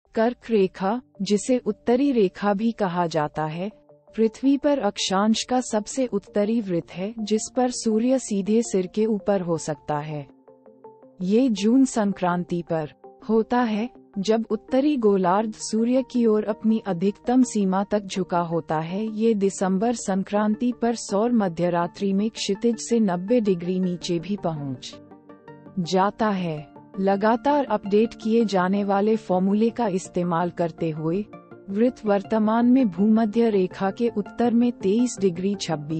कर्क रेखा, जिसे उत्तरी रेखा भी कहा जाता है, पृथ्वी पर अक्षांश का सबसे उत्तरी वृत्त है जिस पर सूर्य सीधे सिर के ऊपर हो सकता है। ये जून संक्रांति पर होता है, जब उत्तरी गोलार्ध सूर्य की ओर अपनी अधिकतम सीमा तक झुका होता है। ये दिसंबर संक्रांति पर सौर मध्यरात्रि में क्षितिज से 90 डिग्री नीचे भी पहुंच जाता है। लगातार अपडेट किए जाने वाले फॉर्मूले का इस्तेमाल करते हुए वृत्त वर्तमान में भूमध्य रेखा के उत्तर में 23 डिग्री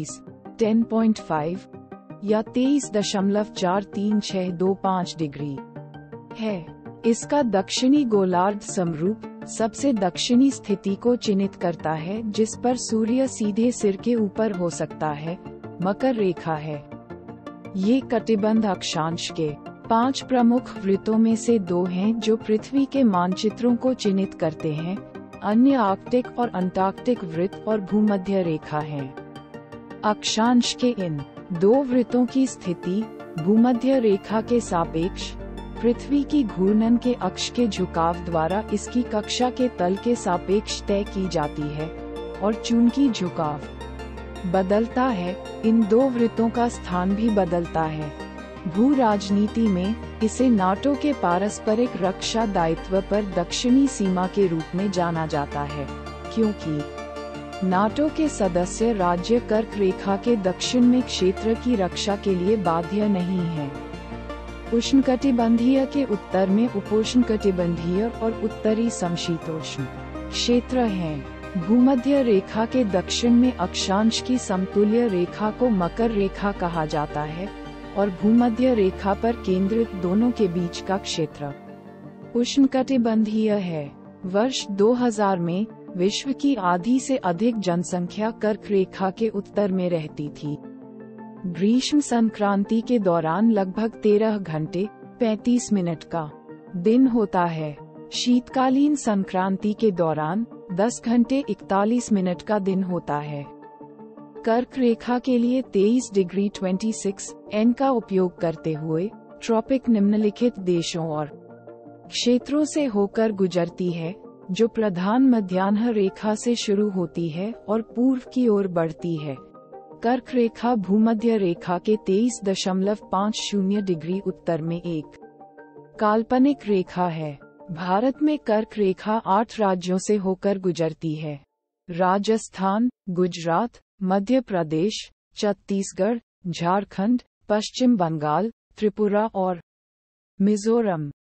10.5 या 23.43625 डिग्री है। इसका दक्षिणी गोलार्ध समरूप सबसे दक्षिणी स्थिति को चिन्हित करता है जिस पर सूर्य सीधे सिर के ऊपर हो सकता है, मकर रेखा है। ये कटिबंध अक्षांश के 5 प्रमुख वृत्तों में से 2 हैं जो पृथ्वी के मानचित्रों को चिन्हित करते हैं। अन्य आर्कटिक और अंटार्कटिक वृत्त और भूमध्य रेखा हैं। अक्षांश के इन 2 वृत्तों की स्थिति भूमध्य रेखा के सापेक्ष पृथ्वी की घूर्णन के अक्ष के झुकाव द्वारा इसकी कक्षा के तल के सापेक्ष तय की जाती है, और चूंकि झुकाव बदलता है, इन 2 वृत्तों का स्थान भी बदलता है। भू राजनीति में इसे नाटो के पारस्परिक रक्षा दायित्व पर दक्षिणी सीमा के रूप में जाना जाता है, क्योंकि नाटो के सदस्य राज्य कर्क रेखा के दक्षिण में क्षेत्र की रक्षा के लिए बाध्य नहीं हैं। उष्णकटिबंधीय के उत्तर में उपोष्णकटिबंधीय और उत्तरी समशीतोष्ण क्षेत्र हैं। भूमध्य रेखा के दक्षिण में अक्षांश की समतुल्य रेखा को मकर रेखा कहा जाता है, और भूमध्य रेखा पर केंद्रित दोनों के बीच का क्षेत्र उष्णकटिबंधीय है। वर्ष 2000 में विश्व की आधी से अधिक जनसंख्या कर्क रेखा के उत्तर में रहती थी। ग्रीष्म संक्रांति के दौरान लगभग 13 घंटे 35 मिनट का दिन होता है। शीतकालीन संक्रांति के दौरान 10 घंटे 41 मिनट का दिन होता है। कर्क रेखा के लिए 23 डिग्री 26 N का उपयोग करते हुए ट्रॉपिक निम्नलिखित देशों और क्षेत्रों से होकर गुजरती है, जो प्रधान मध्याह्न रेखा से शुरू होती है और पूर्व की ओर बढ़ती है। कर्क रेखा भूमध्य रेखा के 23.50 डिग्री उत्तर में एक काल्पनिक रेखा है। भारत में कर्क रेखा 8 राज्यों से होकर गुजरती है: राजस्थान, गुजरात, मध्य प्रदेश, छत्तीसगढ़, झारखंड, पश्चिम बंगाल, त्रिपुरा और मिजोरम।